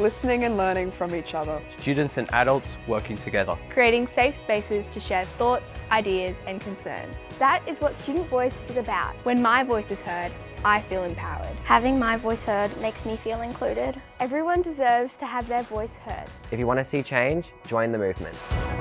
listening and learning from each other. Students and adults working together. Creating safe spaces to share thoughts, ideas and concerns. That is what Student Voice is about. When my voice is heard, I feel empowered. Having my voice heard makes me feel included. Everyone deserves to have their voice heard. If you want to see change, join the movement.